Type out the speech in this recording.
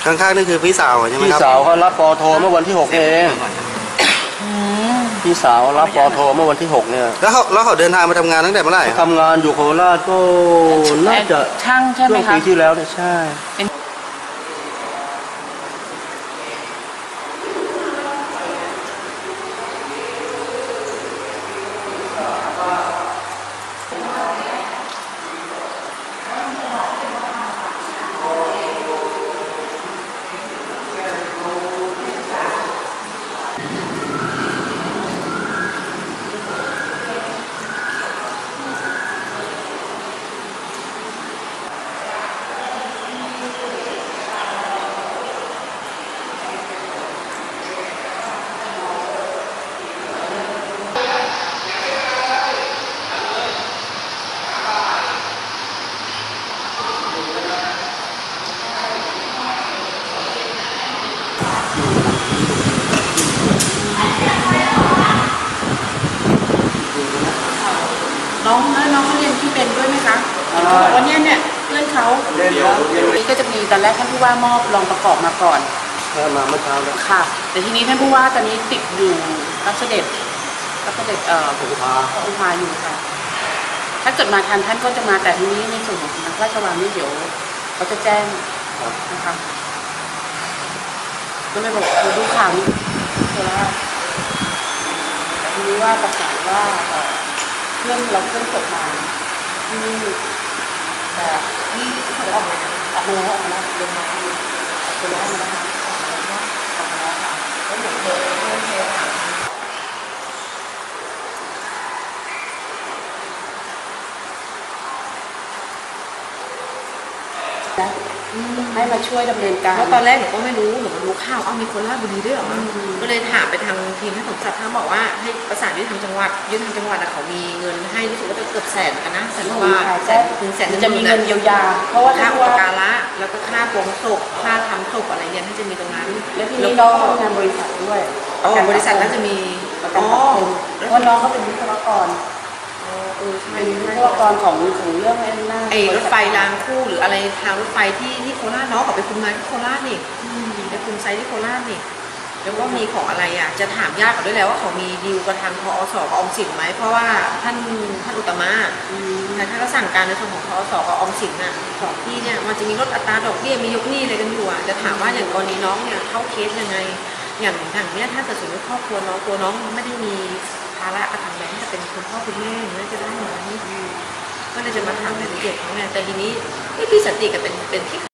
ข้างๆนี่คือพี่สาวใช่ไหมครับพี่สาวเขารับปอโทเมื่อวันที่6เองพี่สาวรับปอโทเมื่อวันที่6เนี่ยแล้วเขาเดินทางมาทำงานตั้งแต่เมื่อไหร่ครับทำงานอยู่โคราชก็น่าจะช่างใช่ไหมช่วงคะปีที่แล้วเนี่ยใช่น้องเขาเรียนที่เป็นด้วยไหมคะเขาบอกว่าเนี่ยเพื่อนเขานี่ก็จะมีตอนแรกท่านผู้ว่ามอบรองประกอบมาก่อนมาเมื่อเช้าแล้วค่ะแต่ทีนี้ท่านผู้ว่าตอนนี้ติดอยู่รับเสด็จอุปภาอยู่ค่ะถ้าเกิดมาทันท่านก็จะมาแต่ทีนี้ในส่วนของสำนักพระราชวังนี่เดี๋ยวเขาจะแจ้งนะคะก็เลยบอกดูข่าวนี้โคราชทีนี้ว่าประกาศว่าเครื่องตกมาที่แต่ที่เขาออกมาแล้วลงมาคนได้มาแล้วค่ะแล้วเหมือนเดิมให้มาช่วยดำเนินการเพราะตอนแรกหนูก็ไม่รู้หนูมารู้ข่าวมีโคราชบุรีด้วยเหรอก็เลยถามไปทางทีมท่านสมศักดิ์ท่านบอกว่าให้ประสานยุติธรรมจังหวัดเขามีเงินให้รู้สึกว่าจะเกือบแสนกันนะแสนกว่า100,000 จะมีเงินเยียวยาเพราะว่าค่าอุปการะแล้วก็ค่าปลงศพค่าทำศพอะไรเนี่ยท่านจะมีตรงนั้นแล้วทีนี้น้องทำงานบริษัทด้วยบริษัทน่าจะมีประกันสังคมเพราะน้องเขาเป็นวิศวกรเป็นวิศวกรของเรื่องรถไฟรางคู่หรืออะไรทางรถไฟที่โคราชน้องเขาไปคุมงานที่โคราชนี่ไปคุมไซต์ที่โคราชนี่แล้วก็มีของอะไรจะถามญาติเขาด้วยแล้วว่าเขามีดีลกับทางพอสกับออมสินไหมเพราะว่าท่านอุตมะท่านก็สั่งการในส่วนของพอสกับออมสินของที่เนี่ยมันจะมีลดอัตราดอกเบี้ยมียกหนี้อะไรกันอยู่จะถามว่าอย่างกรณีน้องเนี่ยเข้าเคสยังไงอย่างเนี้ยถ้าเกิดสมมติครอบครัวน้องตัวน้องไม่ได้มีภาระกระทำแบงค์จะเป็นคุณพ่อคุณแม่น่าจะได้ไหมก็เลยจะมาถามรายละเอียดเขาไงแต่ทีนี้พี่สันติกับเป็นที่